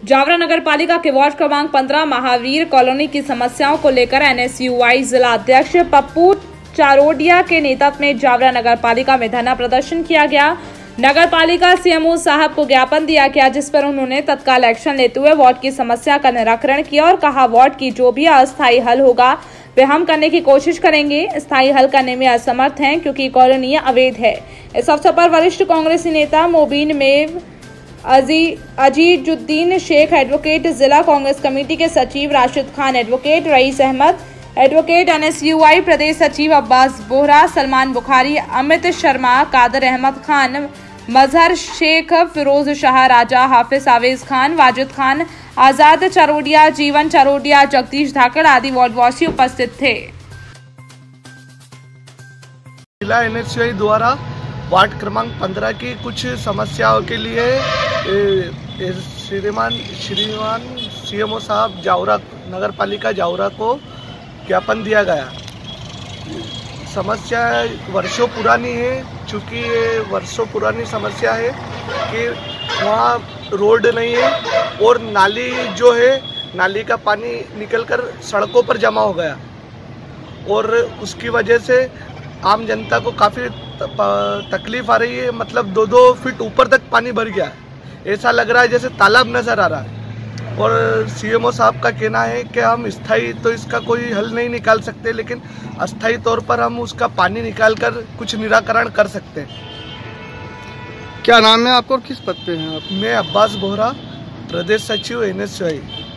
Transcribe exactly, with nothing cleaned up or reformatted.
जावरा नगर पालिका के वार्ड क्रमांक पंद्रह महावीर कॉलोनी की समस्याओं को लेकर एन एस यू आई जिला अध्यक्ष पप्पू चारोडिया के नेतृत्व में जावरा नगर पालिका में धरना प्रदर्शन किया गया। नगर पालिका सी एम ओ साहब को ज्ञापन दिया गया, जिस पर उन्होंने तत्काल एक्शन लेते हुए वार्ड की समस्या का निराकरण किया और कहा वार्ड की जो भी अस्थायी हल होगा वे हम करने की कोशिश करेंगे। स्थायी हल करने में असमर्थ हैं क्योंकि कॉलोनी अवैध है। इस अवसर पर वरिष्ठ कांग्रेसी नेता मोबीन मेव अजीजुद्दीन शेख, एडवोकेट जिला कांग्रेस कमेटी के सचिव Rashid Khan, advocate Rais Ahmed, advocate N S U I प्रदेश सचिव अब्बास बोहरा, सलमान बुखारी, अमित शर्मा, कादर अहमद खान, मजहर शेख, फिरोज शाह राजा, हाफिज आवेज खान, वाजिद खान, आजाद चारोडिया, जीवन चारोडिया, जगदीश धाकड़ आदि वार्डवासी उपस्थित थे। जिला एन एस यू आई द्वारा वार्ड क्रमांक पंद्रह की कुछ समस्याओं के लिए श्रीमान श्रीमान सी एम ओ साहब जावरा नगर पालिका जावरा को ज्ञापन दिया गया। समस्या वर्षों पुरानी है, चूँकि ये वर्षों पुरानी समस्या है कि वहाँ रोड नहीं है और नाली जो है नाली का पानी निकलकर सड़कों पर जमा हो गया और उसकी वजह से आम जनता को काफ़ी तकलीफ आ रही है। मतलब दो दो फीट ऊपर तक पानी भर गया है, ऐसा लग रहा है जैसे तालाब नज़र आ रहा है। और सी एम ओ साहब का कहना है कि हम स्थायी तो इसका कोई हल नहीं निकाल सकते, लेकिन अस्थायी तौर पर हम उसका पानी निकाल कर कुछ निराकरण कर सकते हैं। क्या नाम है आपको और किस पद पे हैं आप? मैं अब्बास बोहरा, प्रदेश सचिव एन एस यू आई।